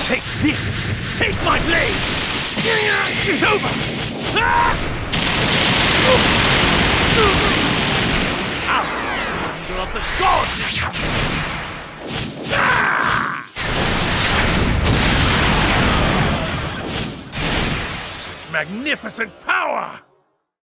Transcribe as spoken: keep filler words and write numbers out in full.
Take this! Taste my blade! It's over! Ah! Out! Thunder of the gods! Ah! Such magnificent power!